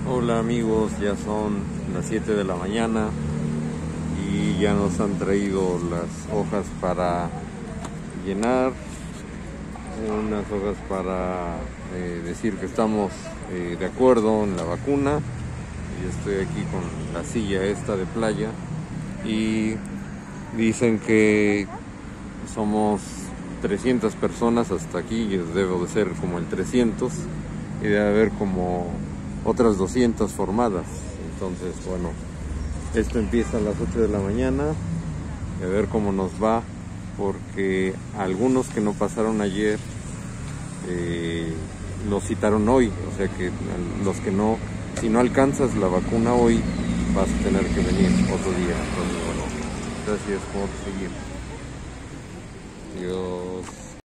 Hola amigos, ya son las 7 de la mañana y ya nos han traído las hojas para llenar, unas hojas para decir que estamos de acuerdo en la vacuna. Y estoy aquí con la silla esta de playa y dicen que somos 300 personas hasta aquí, yo debo de ser como el 300 y debe haber como otras 200 formadas. Entonces, bueno, esto empieza a las 8 de la mañana y a ver cómo nos va, porque algunos que no pasaron ayer los citaron hoy, o sea que los que no, si no alcanzas la vacuna hoy, vas a tener que venir otro día. Entonces, bueno, gracias por seguir. Adiós.